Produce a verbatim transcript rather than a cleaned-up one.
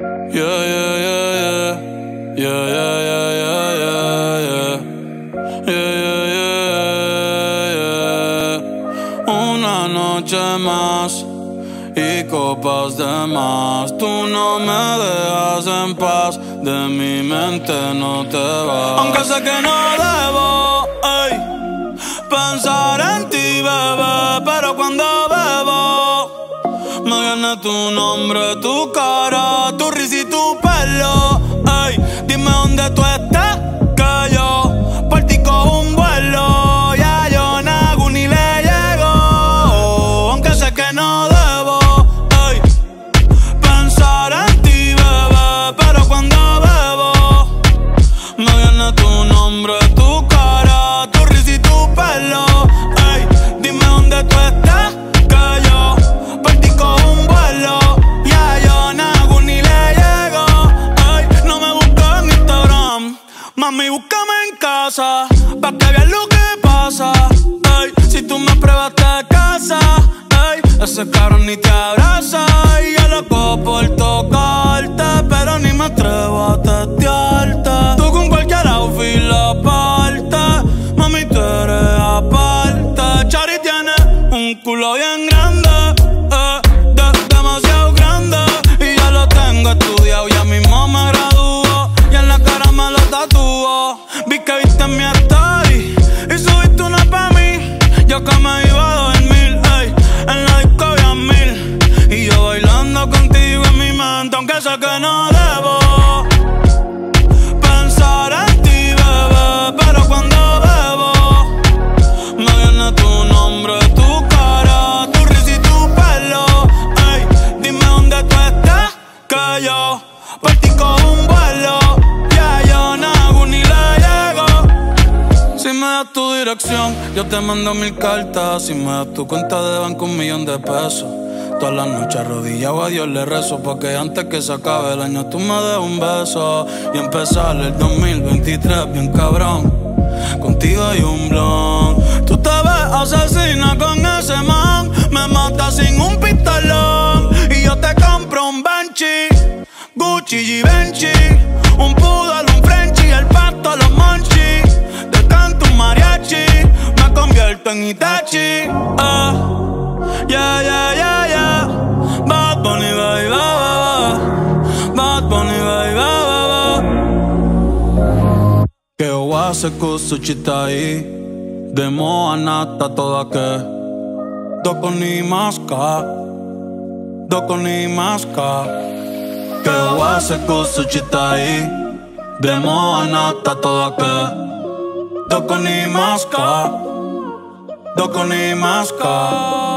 Yeah, yeah, yeah, yeah. Yeah, yeah, yeah, yeah, yeah, yeah. Yeah, yeah, yeah, yeah. Una noche más y copas de más. Tú no me dejas en paz, de mi mente no te vas. Aunque sé que no debo, ey, pensar en ti, bebé, pero cuando bebo me viene tu nombre, tu cara, tu risa y tu pelo. Ey, dime dónde tú estás, que yo por ti cojo un vuelo. Ya yo nago ni le llego, aunque sé que no debo, ey, pensar en ti, bebé, pero cuando bebo me viene tu nombre, tu cara, tu risa y tu pelo. Ey, dime dónde tú estás, que yo por ti cojo un vuelo. Ya yo nago ni le llego. Ey, no me busques en Instagram, mami, búscame en casa, pa' que veas lo que pasa. Ey, si tú me pruebas te casa, ey, ese cabrón ni te abraza. Y yo loco por tocarte, pero ni me atrevo a testearte. Tú con cualquier outfit la parte, mami, tú eres aparte. Chari tiene un culo bien grande, eh, de, demasiado grande. Y ya lo tengo estudiado, ya mismo me graduó. Y en la cara me lo tatuó. Vi que viste mi story y subiste una pa' mí. Yo que me iba a dormir, ey, en la disco había mil. Y yo bailando contigo en mi mente, aunque sé que no debo pensar en ti, bebé, pero cuando bebo me viene tu nombre, tu cara, tu risa y tu pelo. Ey, dime dónde tú estás, que yo por ti cojo un vuelo. Ya yo nago ni le llego. Si me das tu dirección, yo te mando mil cartas. Si me das tu cuenta de banco, un millón de pesos. Todas las noches arrodillado a Dios le rezo, porque antes que se acabe el año tú me des un beso y empezar el dos mil veintitrés bien cabrón. Contigo hay un blon. Tú te ves asesina con ese man, me matas sin un pistolón. Y yo te compro un Benchi, Gucci y Benchi, un poodle, un Frenchie, el pasto, los monchis. Te canto un mariachi, me convierto en Itachi. Ah, yeah, yeah, yeah, yeah. Bad Bunny, baby, ba, Bad Bunny, baby, ba, ba. Que owase kusuchitai, demo anata toda que doko ni maska, doko ni maska. Que owase kusuchitai, demo anata toda que doko ni maska, doko ni maska.